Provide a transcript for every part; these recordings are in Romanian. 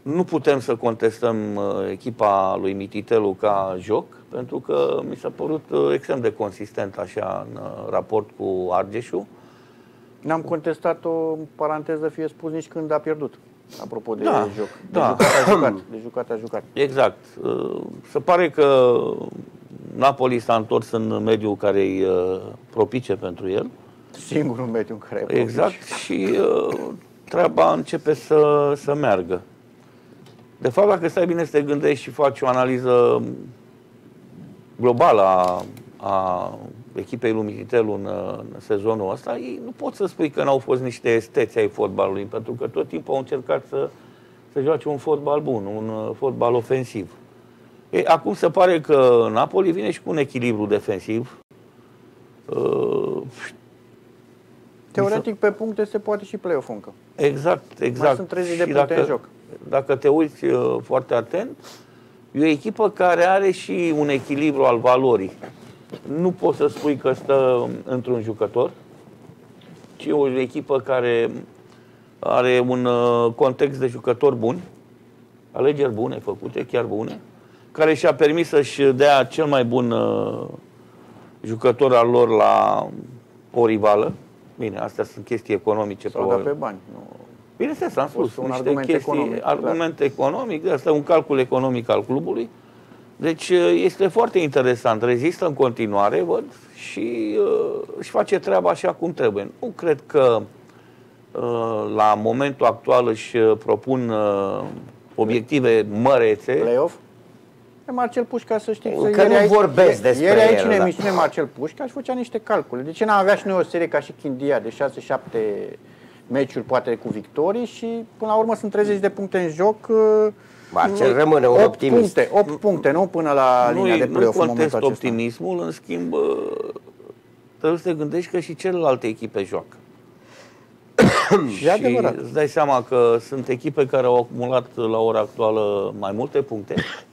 Nu putem să contestăm echipa lui Mititelu ca joc, pentru că mi s-a părut extrem de consistent așa în raport cu Argeșul. N-am contestat-o, în paranteză fie spus, nici când a pierdut. Apropo de joc. De jucat a jucat. Exact. Se pare că Napoli s-a întors în mediul care îi propice pentru el. Singurul mediu în care e exact. Și treaba începe să meargă. De fapt, dacă stai bine să te gândești și faci o analiză globală a echipei lui Mititelu în sezonul ăsta, ei nu pot să spui că n-au fost niște esteți ai fotbalului, pentru că tot timpul au încercat să joace un fotbal bun, un fotbal ofensiv. Acum se pare că Napoli vine și cu un echilibru defensiv. Teoretic, pe puncte se poate și play-off încă. Exact. Mai sunt 30 de puncte în joc. Dacă te uiți foarte atent, e o echipă care are și un echilibru al valorii. Nu poți să spui că stă într-un jucător, ci o echipă care are un context de jucători buni, alegeri bune făcute, chiar bune, care și-a permis să-și dea cel mai bun jucător al lor la o rivală. Bine, astea sunt chestii economice. Sau pe bani. Nu. Bineînțeles, am spus. Un argument economic. Argument economic, asta e un calcul economic al clubului. Deci este foarte interesant. Rezistă în continuare, văd, și își face treaba așa cum trebuie. Nu cred că la momentul actual își propun obiective mărețe. Play-off? Marcel Pușca, să știți, că nu vorbesc despre el. Ieri aici în emisiune Marcel Pușca își făcea niște calcule. De ce n-am avea și noi o serie ca și Chindia de 6-7 meciuri, poate cu victorii, și până la urmă sunt 30 de puncte în joc. Marcel rămâne un optimist. 8 puncte, nu până la linia de play-off. Nu contest optimismul, în schimb trebuie să te gândești că și celelalte echipe joacă. Și îți dai seama că sunt echipe care au acumulat la ora actuală mai multe puncte.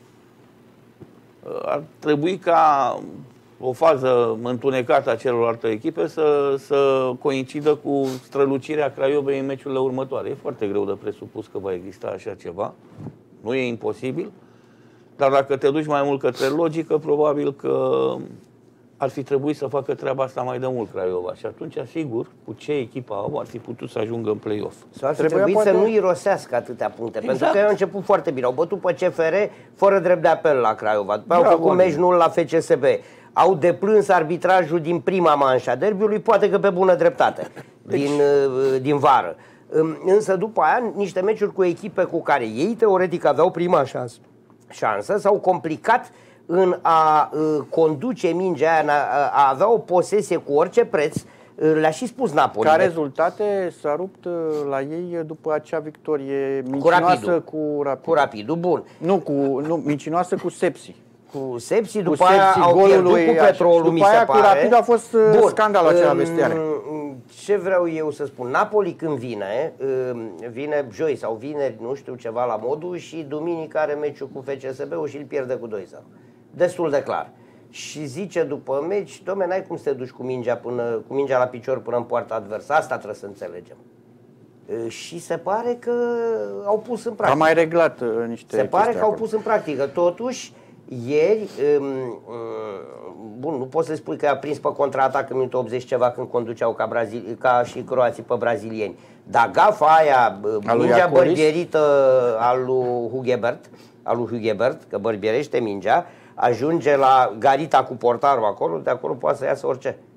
Ar trebui ca o fază întunecată a celorlalte echipe să coincidă cu strălucirea Craiovei în meciurile următoare. E foarte greu de presupus că va exista așa ceva. Nu e imposibil. Dar dacă te duci mai mult către logică, probabil că ar fi trebuit să facă treaba asta mai de mult Craiova. Și atunci, sigur, cu ce echipă au, ar fi putut să ajungă în play-off. Sau ar fi trebuit să nu irosească atâtea puncte. Exact. Pentru că au început foarte bine. Au bătut pe CFR fără drept de apel la Craiova. După au făcut meci nul la FCSB. Au deplâns arbitrajul din prima manșă a derbiului, poate că pe bună dreptate, din vară. Însă după aia, niște meciuri cu echipe cu care ei teoretic aveau prima șansă s-au complicat în a conduce mingea aia, a avea o posesie cu orice preț. Le-a și spus Napoli. Ca rezultate s-a rupt la ei după acea victorie mincinoasă cu Rapidul. Cu Rapidul, bun. Nu, mincinoasă cu Sepsi. Cu Sepsi, după aia au pierdut cu Petrolul, mi se pare. După aia cu Rapidul a fost scandalul acela vestiare. Ce vreau eu să spun? Napoli când vine joi sau vineri, nu știu, ceva la modul, și duminică are meciul cu FCSB-ul și îl pierde cu 2-0. Destul de clar. Și zice după meci, dom'le, n-ai cum să te duci cu mingea la picior până în poarta adversă. Asta trebuie să înțelegem. Și se pare că au pus în practică. A mai reglat niște. Se pare că au pus în practică. Totuși, ieri, bun, nu poți să spui că a prins pe contraatac în minutul 80 ceva când conduceau ca și croații pe brazilieni. Dar gafa aia, mingea bărbierită al lui Hugebert, că bărbierește mingea, ajunge la garita cu portarul acolo, de acolo poate să iasă orice.